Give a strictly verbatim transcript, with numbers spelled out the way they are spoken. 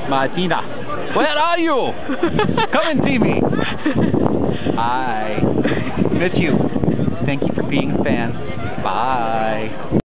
Martina, where are you? Come and see me. Hi. Miss you. Thank you for being a fan. Bye.